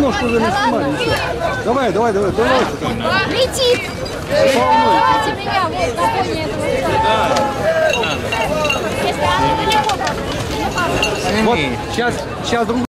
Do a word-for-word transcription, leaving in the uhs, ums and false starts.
немножко уже не снимать. Давай, давай, давай, давай. Летит. Давайте меня вот на фоне этого. Если она далеко, Вот, сейчас, сейчас друг